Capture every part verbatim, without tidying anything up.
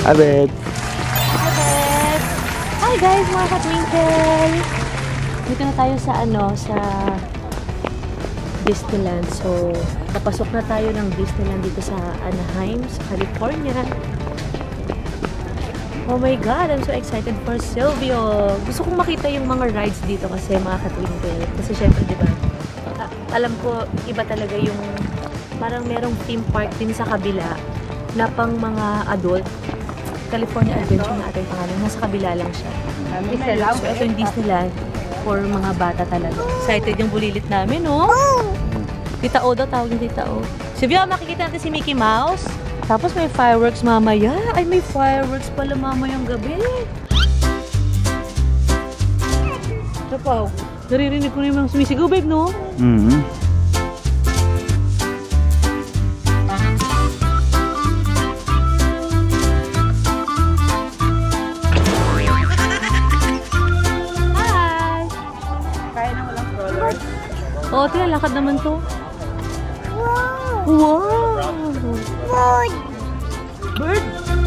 Hi, babe. Hi, babe. Hi, guys, mga ka-twinkle. Dito na tayo sa ano, sa Disneyland. So, napasok na tayo ng Disneyland dito sa Anaheim, sa California. Oh my God, I'm so excited for Silvio. Gusto kong makita yung mga rides dito kasi mga ka-twinkle. Kasi syempre, di ba, alam ko, iba talaga yung parang merong theme park din sa kabila na pang mga adult. California Adventure na ata yung pangalan. Nasa kabila lang siya. So, ito yung Disneyland for mga bata talaga. Excited yung bulilit namin, no? Tita O daw, tawag yung Tita O. Silvio, makikita natin si Mickey Mouse. Tapos may fireworks mamaya. Ay, may fireworks pala mamayang gabi. Ito pa, naririnig ko rin yung sumisigaw, babe, no? Mm-hmm. Hi! Kaya na walang stroller. Oo, tila, lakad naman to. Wow! Wow! Bird! Bird!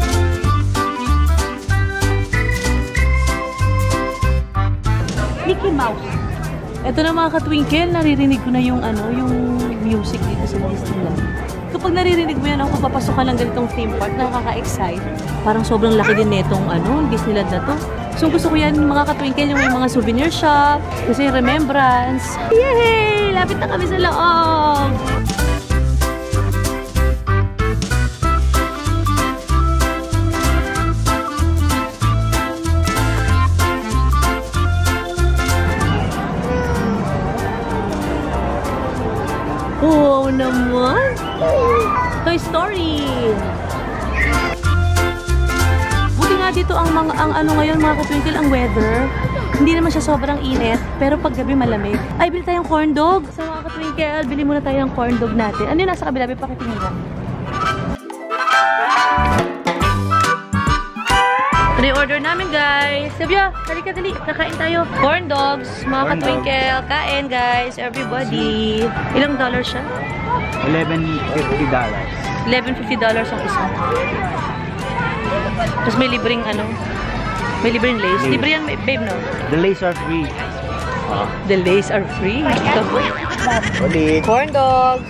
Mickey Mouse. Ito na mga ka-twinkle, naririnig ko na yung ano, yung music dito sa Disneyland. Kapag naririnig mo yan ako, papasok ka ng ganitong theme park, nakaka-excite. Parang sobrang laki din netong ano, Disneyland na to. So gusto ko yan mga ka-twinkle, yung may mga souvenir shop, kasi remembrance. Yay! Lapit na kami sa loob! Wow naman! Toy Story! Buti nga dito ang mga ang ano ngayon mga ka-twinkle, ang weather. Hindi naman siya sobrang init, pero pag gabi malamig. Ay, bili tayong corn dog! So mga ka-twinkle, bili muna tayo ng corn dog natin. Ano yung nasa kabila? Pakitingin lang. Ano yung order namin, guys? Silvio, halika dali. Kakain tayo. Corn dogs, mga ka-twinkle. Kain, guys. Everybody. Ilang dollars siya? eleven fifty dollars. eleven fifty dollars ang isa. Tapos may libreng ano? May libreng lace. Libre yan, babe, no? The lace are free. Oh. The lace are free. Ulit. Corn dogs.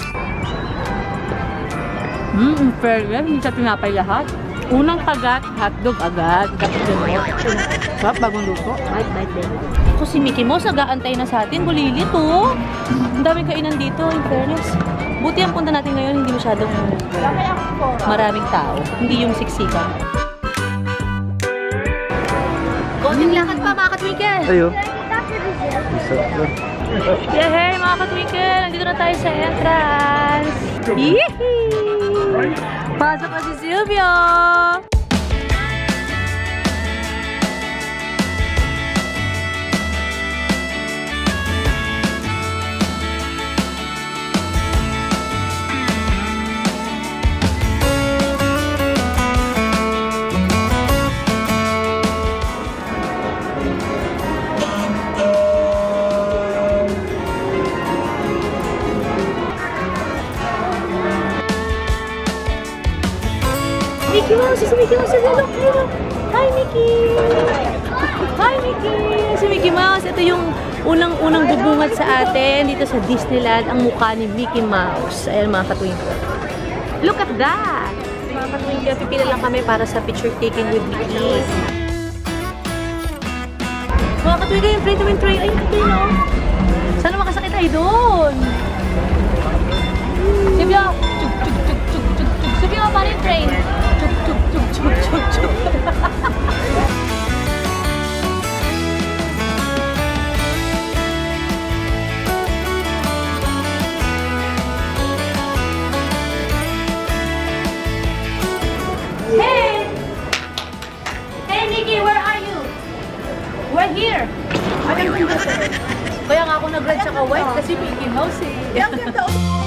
Mmm, fair yan. Hindi siya tinapay lahat. Unang kagat, hotdog agad. Sarap, bagong luto. Bite, bite, bite. Ako si Mickey Mouse, nag-aantay na sa atin. Bulilit, oh. Ang daming kainan dito, in fairness. Buti ang punta natin ngayon, hindi masyadong maraming tao. Hindi yung siksikan. Konting lakad pa, mga ka-twinkle. Ayo. Yehey, mga ka-twinkle. Nandito na tayo sa entrance. Yehey! Pasok pa si Silvio! Mickey Mouse! Si Mickey Mouse! Look! Look! Hi, Mickey! Hi, Mickey! Si Mickey Mouse. Ito yung unang-unang bubungat sa atin dito sa Disneyland. Ang mukha ni Mickey Mouse. Ayan mga ka-twinkle. Look at that! Mga ka-twinkle, pipila lang kami para sa picture taking with Mickey. Mga ka-twinkle, yung train to win train. Ay, ito yun, no? Sana makasakit tayo doon? Silvio! Chug, chug, chug, chug, chug, chug. Silvio, paano yung train? Chug, chug, chug, chug, chug, chug. Hey! Hey, Mickey, where are you? We're here. Kaya nga ako nag-red sa ka-white kasi Mickey Mouse eh. Ang ganda.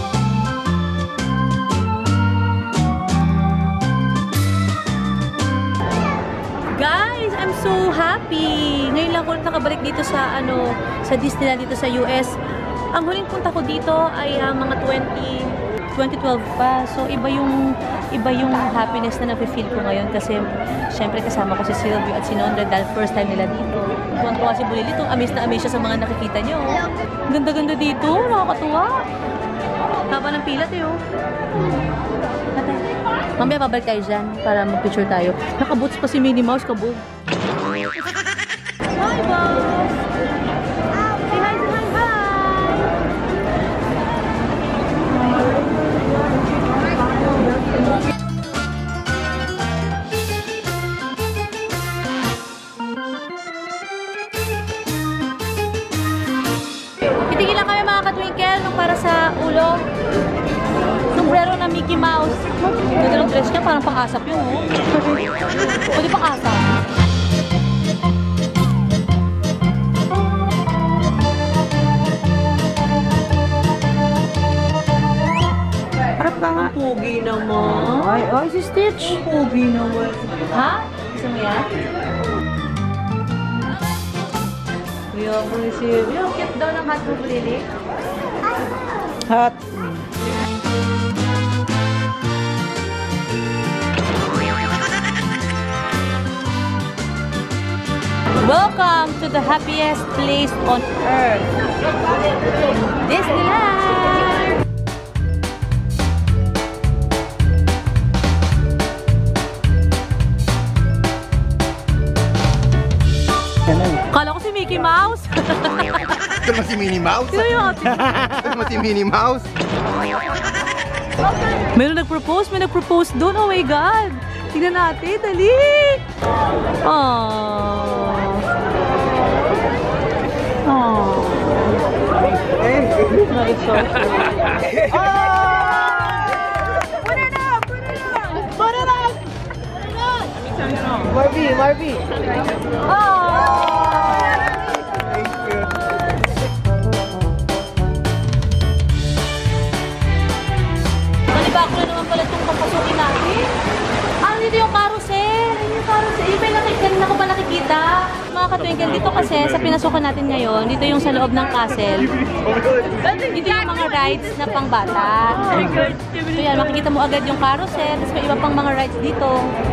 Guys, I'm so happy. Ngayon lang ako nakabalik dito sa ano, sa Disneyland dito sa U S. Ang huling punta ko dito ay uh, mga twenty twenty twelve pa. So, iba yung, iba yung happiness na nafe-feel ko ngayon kasi syempre kasama ko si Silvio at si Nondra dahil first time nila dito. Kuwan ko kasi Bulilito, amaze na amaze siya sa mga nakikita niyo. Ganda-ganda dito, nakakatuwa. Haba ng pila tayo. Mamaya babalik tayo dyan para mag-picture tayo. Nakaboots pa si Minnie Mouse, kabog. Hi, boss! Say hi, say hi, hi! Titigil lang kami mga ka-twinkle nung para sa ulo. Sombrero na Mickey Mouse. Ganda ng dress niya, parang pang-asap yun, oh. O di pang-asap? Harap ka nga. Pugi naman. Ay, ay, si Stitch. Pugi naman. Ha? Gusto mo yan? Kuya ko ni Silvio. Cute daw ng hat mo, Bulili. Hot. Welcome to the happiest place on earth. Disneyland! Kala ko si Mickey Mouse. Ito naman si Minnie Mouse. Sino yung outfit? Ito naman si Minnie Mouse. Meron nag-propose, may nag-propose doon. Oh my God! Tignan natin, dali! Aww. Aww. That is so sweet. Oh! Put it up! Put it up! Put it up! Put it up! Barbie, Barbie. Aww. Malibak na naman pala itong papasukin natin. Ah, dito yung carousel. Ayun yung carousel. Yung may nakikita, na ko pa nakikita. Mga ka-twinkle dito kasi sa pinasukan natin ngayon, dito yung sa loob ng castle. Dito yung mga rides na pangbata. So yan, makikita mo agad yung carousel. Tapos may iba pang mga rides dito.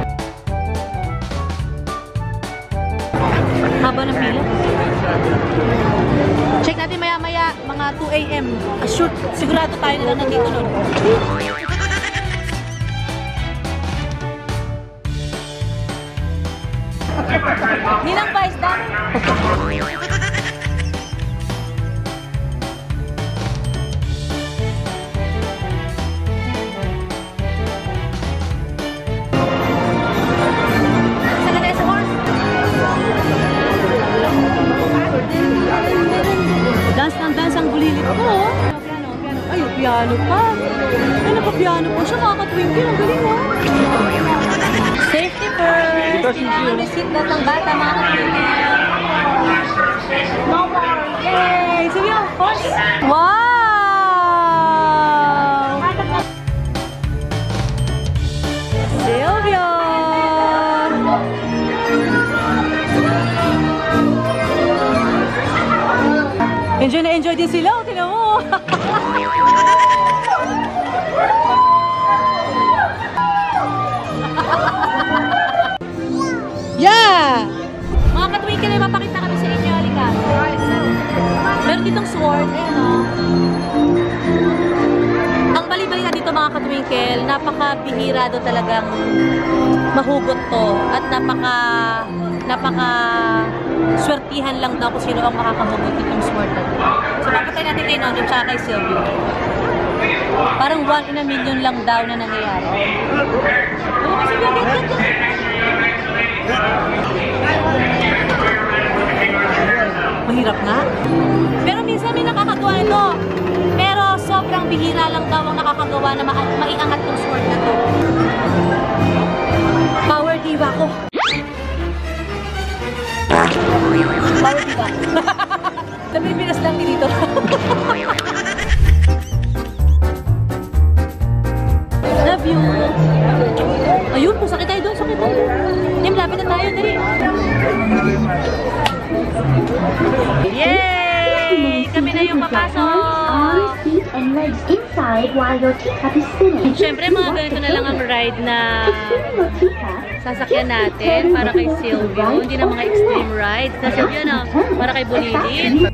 Haba ng pila. Check natin maya-maya, mga two A M Ah, shoot, sigurado tayo na lang nandito nun. Ninang Vice Dam. Saan na sa horse? Dance ng dance ang bulilit ko. Oh. Piano, piano. Ay, piano pa. Ay, naka-piano pa siya. Makaka-twinkle. Ang galing, oh. Safety first. Kailangan may seatbelt ng bata, mga ka-twinkle. No more. Yay! Sige, of course. Wow! Silvio! Enjoy na enjoy din sila. Tingnan mo. Yeah! Mga ka-twinkle, may mapakita kami sa inyo. Halika. Meron ditong sword. Ayan, o. Ang bali-bali na dito, mga ka-twinkle, napaka-bihira do talagang mahugot to. At napaka... napaka... swertihan lang daw kung sino ang makakahugot itong sword na to. So, papatay natin kay Nondra tsaka kay Silvio. Parang one in a million lang daw na nangyayari. Oo, kasi bagay ka. Mahirap na. Pero minsan may nakakagawa nito. Pero sobrang bihira lang daw ang nakakagawa na ma maiangat tong sword na to. Power diva ko. Power diva. Namibinas lang din dito. Love you. Ayun po, sakit tayo doon, sakit tayo. Tim, lapit na tayo, dali. Yay! Kami na yung papasok. and legs inside while your teacup is spinning. Siyempre, mga ganito na lang ang ride na sasakyan natin para kay Silvio. Hindi na mga extreme rides. Na Silvio na, para kay Bulilin.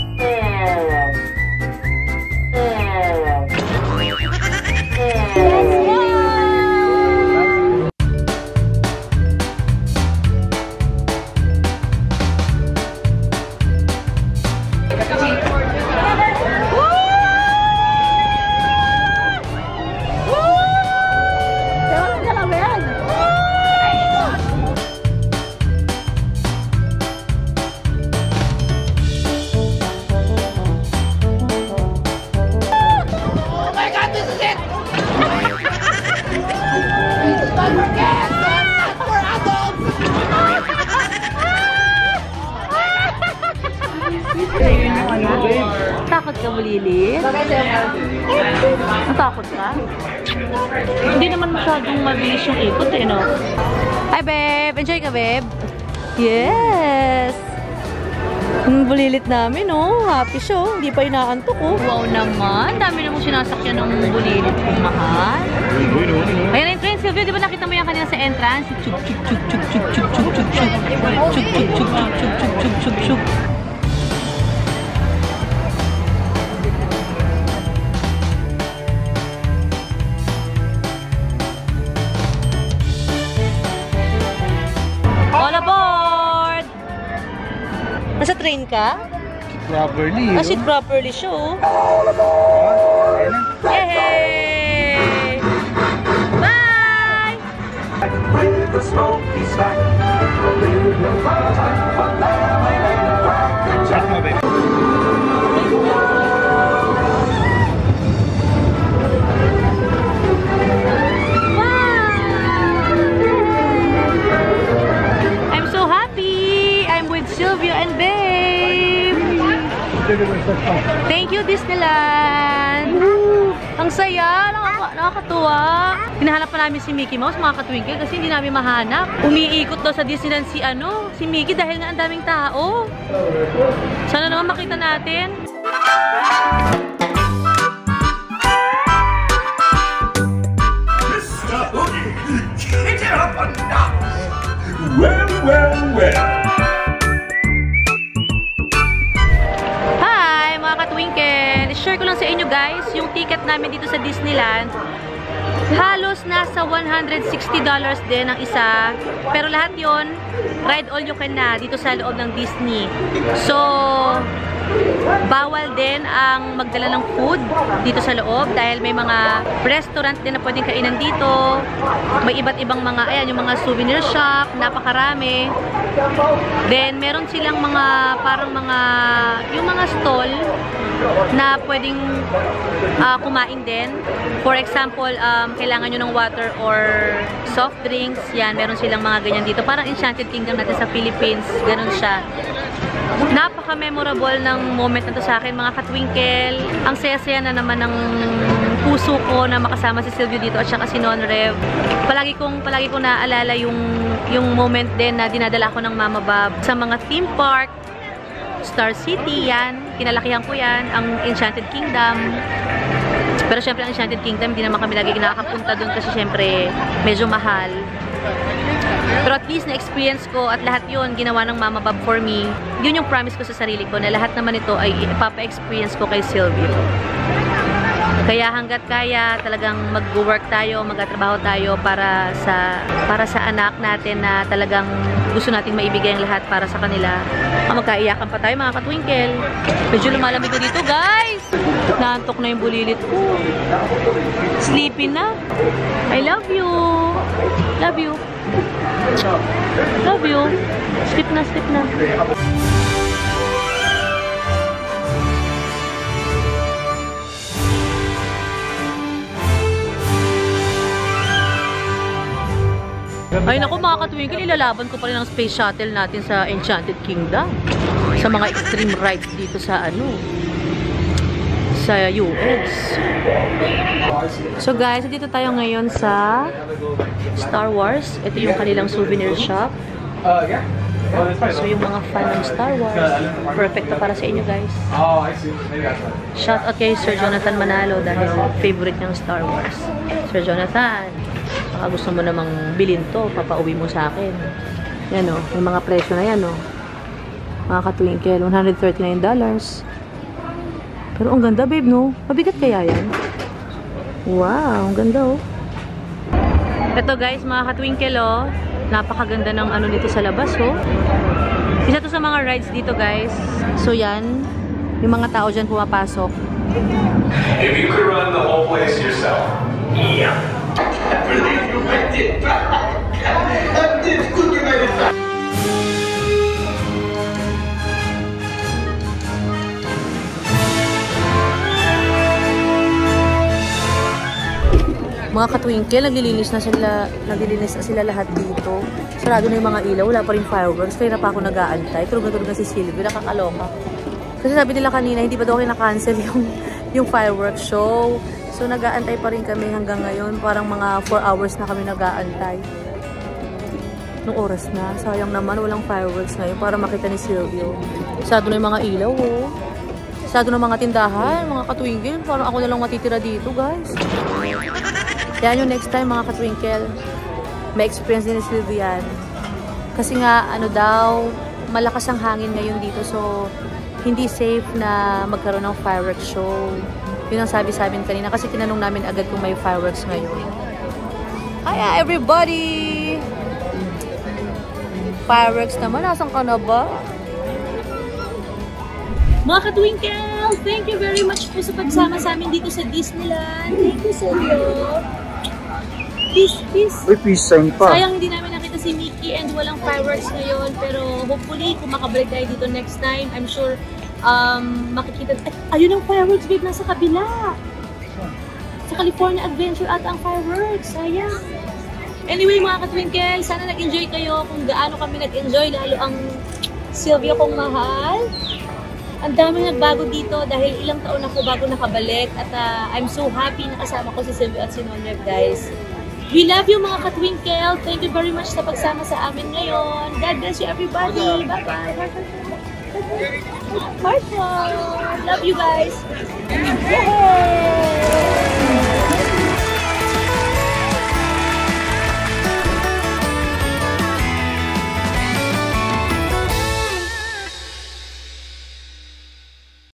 Takot ka, Bulilin? Natakot ka? Hindi naman masyadong mabilis yung ikot eh, no? Hi, babe! Enjoy ka, babe? Yes! Yung bulilit namin, oh. Happy siya, oh. Hindi pa inaantok, oh. Wow naman. Dami namang sinasakyan ng bulilit kong mahal. Ayan na yung train, Silvio. Di ba nakita mo yan kanina sa entrance? Chuk, chuk, chuk, chuk, chuk, chuk, chuk, chuk, chuk. Chuk, chuk, chuk, chuk, chuk, chuk, chuk, chuk, chuk. All aboard! Nasa train ka? Properly. Ah, sit properly siya, oh. Yay! Bye! I'm so happy! I'm with Silvio and Babe! Thank you, Disneyland! Ang saya! Nakaka nakakatuwa! Hinahanap pa namin si Mickey Mouse, mga katwinkle, kasi hindi namin mahanap. Umiikot daw sa Disneyland si ano, si Mickey dahil nga ang daming tao. Sana naman makita natin. Kick it up a notch! Well, well, well. Hi, mga katwinkle! Share ko lang sa inyo guys, yung ticket namin dito sa Disneyland. Halos nasa one hundred sixty dollars din ang isa. Pero lahat yon ride all you can na dito sa loob ng Disney. So, bawal din ang magdala ng food dito sa loob dahil may mga restaurant din na pwedeng kainan dito. May iba't ibang mga, ayan, yung mga souvenir shop, napakarami. Then, meron silang mga, parang mga, yung mga stall na pwedeng uh, kumain din. For example, um, kailangan nyo ng water or soft drinks. Yan, meron silang mga ganyan dito. Parang Enchanted Kingdom natin sa Philippines. Ganon siya. Napaka-memorable ng moment na to sa akin, mga katwinkle. Ang saya-saya na naman ng puso ko na makasama si Silvio dito at saka si Non-Rev. Palagi kong, palagi kong naaalala yung, yung moment din na dinadala ko ng Mama Bob sa mga theme park. Star City, yan. Kinalakihan ko yan. Ang Enchanted Kingdom. Pero syempre, ang Enchanted Kingdom, hindi naman kami lagi nakakapunta dun kasi syempre, medyo mahal. Pero at least na-experience ko at lahat yun ginawa ng Mama Bob for me. Yun yung promise ko sa sarili ko na lahat naman ito ay ipapa-experience ko kay Silvio. Kaya hanggat kaya talagang mag-work tayo, magtatrabaho tayo para sa para sa anak natin na talagang gusto nating maibigay ang lahat para sa kanila. Ah, magkaiyakan pa tayo mga katwinkle. Medyo lumalamig ko dito guys. Naantok na yung bulilit ko. Sleepy na. I love you. Love you. Love you. Sleep na, sleep na. Ay naku mga katwinkle, ilalaban ko pa rin ang space shuttle natin sa Enchanted Kingdom. Sa mga extreme rides dito sa ano, sa U S. So guys, dito tayo ngayon sa Star Wars. Ito yung kanilang souvenir shop. So yung mga fan ng Star Wars, perfect to para sa inyo guys. Oh, I see. Maybe that's right. Shout out kay Sir Jonathan Manalo dahil favorite niyang Star Wars. Sir Jonathan, baka gusto mo namang bilhin to, papauwi mo sa akin. Yan o, may mga presyo na yan o. Mga katwinkle, one hundred thirty-nine dollars. Pero ang ganda babe no? Mabigat kaya yan? Wow, ang ganda oh. Ito guys, mga katwinkle oh. Napakaganda ng ano dito sa labas oh. Isa to sa mga rides dito guys. So yan, yung mga tao dyan pumapasok. If you could run the whole place yourself. Yeah. I believe you made it back. I did good you made it back. Mga katwinkle, naglilinis na sila, naglilinis na sila lahat dito. Sarado na yung mga ilaw, wala pa rin fireworks. Kaya na pa ako nag-aantay. Tulog na tulog na si Silvio, nakakaloka. Kasi sabi nila kanina, hindi pa daw kayo na-cancel yung, yung fireworks show. So nag-aantay pa rin kami hanggang ngayon. Parang mga four hours na kami nag-aantay. Nung oras na, sayang naman, walang fireworks ngayon para makita ni Silvio. Sarado na yung mga ilaw, oh. Sarado na mga tindahan, mga katwinkle. Parang ako na lang matitira dito, guys. Yan yung next time mga katwinkle, may experience din ni Sylvian. Kasi nga, ano daw, malakas ang hangin ngayon dito. So, hindi safe na magkaroon ng fireworks show. Yun ang sabi sa amin kanina. Kasi tinanong namin agad kung may fireworks ngayon. Ay, everybody! Fireworks naman. Nasaan ka na ba? Mga katwinkle, thank you very much po sa pagsama sa amin dito sa Disneyland. Thank you, Silvio. Peace, peace. Uy, peace sign pa. Sayang hindi namin nakita si Mickey and walang fireworks ngayon. Pero hopefully, kung makabalik tayo dito next time, I'm sure um, makikita. Ay, ayun ang fireworks, babe, nasa kabila. Sa California Adventure at ang fireworks. Sayang. Anyway, mga katwinkle, sana nag-enjoy kayo kung gaano kami nag-enjoy. Lalo ang Silvio kong mahal. Ang daming nagbago dito dahil ilang taon ako bago nakabalik. At uh, I'm so happy na kasama ko si Silvio at si Nonrev, guys. We love you mga katwinkle. Thank you very much sa pagsama sa amin ngayon. God bless you everybody. Bye-bye. Heart, heart. Love you guys. Yay!